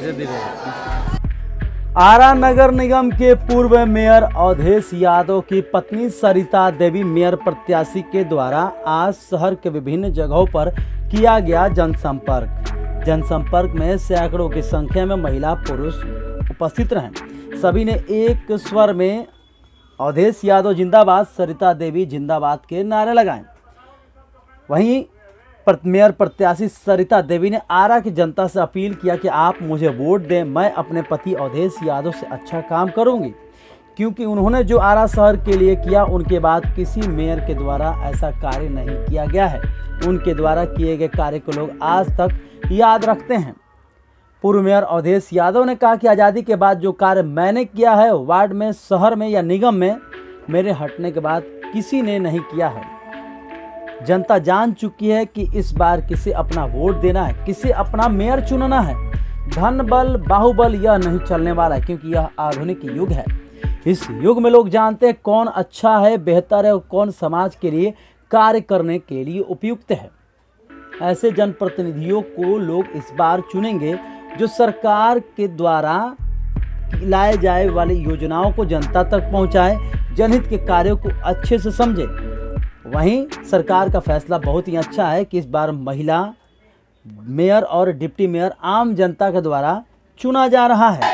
धीरे धीरे। आरा नगर निगम के पूर्व मेयर अवधेश यादव की पत्नी सरिता देवी मेयर प्रत्याशी के द्वारा आज शहर के विभिन्न जगहों पर किया गया जनसंपर्क में सैकड़ों की संख्या में महिला पुरुष उपस्थित रहे। सभी ने एक स्वर में अवधेश यादव जिंदाबाद, सरिता देवी जिंदाबाद के नारे लगाए। वहीं मेयर प्रत्याशी सरिता देवी ने आरा की जनता से अपील किया कि आप मुझे वोट दें, मैं अपने पति अवधेश यादव से अच्छा काम करूंगी, क्योंकि उन्होंने जो आरा शहर के लिए किया उनके बाद किसी मेयर के द्वारा ऐसा कार्य नहीं किया गया है। उनके द्वारा किए गए कार्य को लोग आज तक याद रखते हैं। पूर्व मेयर अवधेश यादव ने कहा कि आज़ादी के बाद जो कार्य मैंने किया है वार्ड में, शहर में या निगम में, मेरे हटने के बाद किसी ने नहीं किया है। जनता जान चुकी है कि इस बार किसे अपना वोट देना है, किसे अपना मेयर चुनना है। धन बल बाहुबल यह नहीं चलने वाला है, क्योंकि यह आधुनिक युग है। इस युग में लोग जानते हैं कौन अच्छा है, बेहतर है और कौन समाज के लिए कार्य करने के लिए उपयुक्त है। ऐसे जनप्रतिनिधियों को लोग इस बार चुनेंगे जो सरकार के द्वारा लाए जाए वाली योजनाओं को जनता तक पहुंचाए, जनहित के कार्यों को अच्छे से समझे। वहीं सरकार का फैसला बहुत ही अच्छा है कि इस बार महिला मेयर और डिप्टी मेयर आम जनता के द्वारा चुना जा रहा है।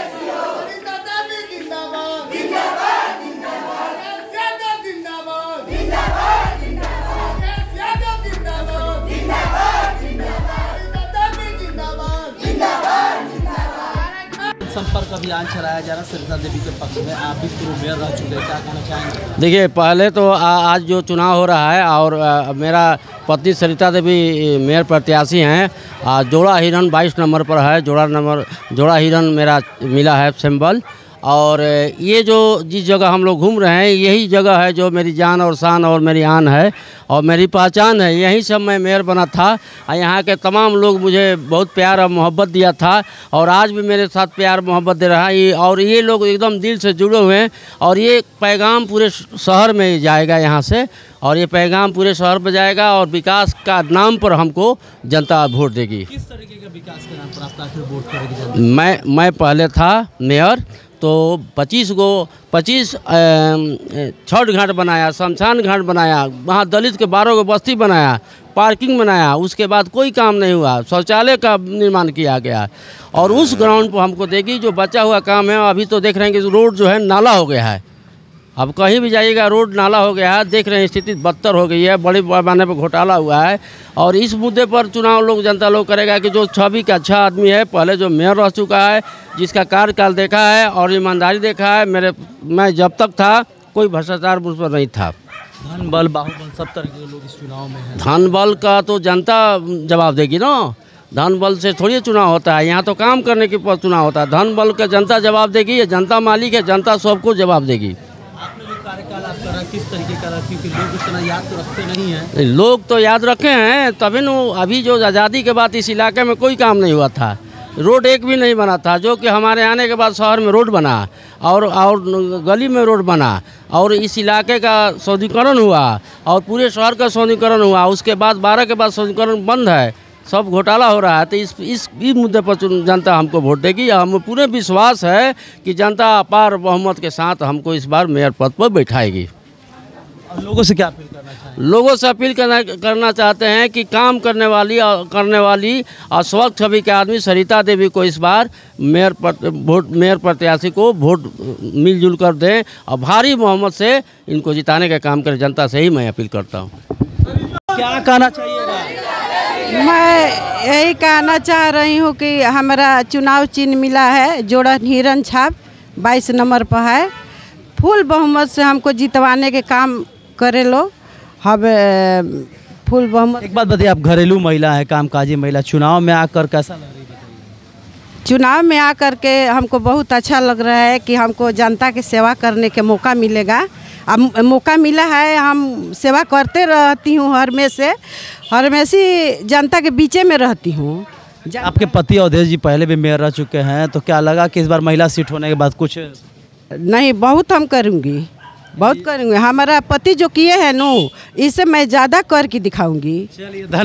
संपर्क अभियान चलाया जा रहा है सरिता देवी के पक्ष में, आप भी पूर्व मेयर रह चुके हैं, क्या कहना चाहेंगे? देखिए, पहले तो आज जो चुनाव हो रहा है और मेरा पत्नी सरिता देवी मेयर प्रत्याशी हैं। जोड़ा हिरन 22 नंबर पर है, जोड़ा हिरन मेरा मिला है सिंबल। और ये जो जिस जगह हम लोग घूम रहे हैं यही जगह है जो मेरी जान और शान और मेरी आन है और मेरी पहचान है। यहीं से मैं मेयर बना था और यहाँ के तमाम लोग मुझे बहुत प्यार और मोहब्बत दिया था और आज भी मेरे साथ प्यार मोहब्बत दे रहा है। और ये लोग एकदम दिल से जुड़े हुए हैं और ये पैगाम पूरे शहर में जाएगा यहाँ से, और ये पैगाम पूरे शहर में जाएगा और विकास का नाम पर हमको जनता वोट देगी। किस तरीके का विकास के नाम पर आप आखिर वोट करेगी जनता? मैं पहले था मेयर तो 25 छठ घाट बनाया, शमशान घाट बनाया, वहाँ दलित के 12 बस्ती बनाया, पार्किंग बनाया। उसके बाद कोई काम नहीं हुआ, शौचालय का निर्माण किया गया और उस ग्राउंड पर हमको देगी जो बचा हुआ काम है। अभी तो देख रहे हैं कि रोड जो है नाला हो गया है, अब कहीं भी जाइएगा रोड नाला हो गया है। देख रहे हैं स्थिति बदतर हो गई है, बड़े पैमाने पर घोटाला हुआ है और इस मुद्दे पर चुनाव लोग जनता लोग करेगा कि जो छवि का अच्छा आदमी है, पहले जो मेयर रह चुका है, जिसका कार्यकाल देखा है और ईमानदारी देखा है। मैं जब तक था कोई भ्रष्टाचार मुझ पर नहीं था। धन बल बाहुबल सब तरह के लोग इस चुनाव में हैं। धन बल का तो जनता जवाब देगी ना, धन बल से थोड़ी चुनाव होता है, यहाँ तो काम करने के पर चुनाव होता है। धन बल का जनता जवाब देगी, ये जनता मालिक है, जनता सबको जवाब देगी। आपने जो कार्यकाल आप कर रहा है किस तरीके का रहा, क्योंकि लोग इतना याद तो रखते नहीं हैं। लोग तो याद रखे हैं, तभी न अभी जो आज़ादी के बाद इस इलाके में कोई काम नहीं हुआ था, रोड एक भी नहीं बना था, जो कि हमारे आने के बाद शहर में रोड बना और गली में रोड बना और इस इलाके का सौंदर्यीकरण हुआ और पूरे शहर का सौंदर्यीकरण हुआ। उसके बाद 12 के बाद सौंदर्यीकरण बंद है, सब घोटाला हो रहा है। तो इस मुद्दे पर जनता हमको वोट देगी। हमें पूरे विश्वास है कि जनता अपार बहुमत के साथ हमको इस बार मेयर पद पर बैठाएगी। और लोगों से क्या अपील करना चाहिए? लोगों से अपील करना चाहते हैं कि काम करने वाली और स्वच्छ छवि के आदमी सरिता देवी को इस बार मेयर प्रत्याशी को वोट मिलजुल कर दें और भारी बहुमत से इनको जिताने का काम करें। जनता से ही मैं अपील करता हूँ। क्या कहना चाहिएगा? मैं यही कहना चाह रही हूँ कि हमारा चुनाव चिन्ह मिला है, जोड़ा हिरन छाप 22 नंबर पर है। फुल बहुमत से हमको जितवाने के काम करे लो। अब फुल बहुमत। एक बात बताइए, आप घरेलू महिला है, कामकाजी महिला, चुनाव में आकर कैसा लग रही है? चुनाव में आकर के हमको बहुत अच्छा लग रहा है कि हमको जनता की सेवा करने के मौका मिलेगा। अब मौका मिला है, हम सेवा करते रहती हूँ, हमेशा जनता के बीचे में रहती हूँ। आपके पति अवधेश जी पहले भी मेयर रह चुके हैं, तो क्या लगा कि इस बार महिला सीट होने के बाद कुछ नहीं? बहुत हम करूँगी, बहुत करूँगी। हमारा पति जो किए हैं नो, इससे मैं ज़्यादा करके दिखाऊँगी। चलिए।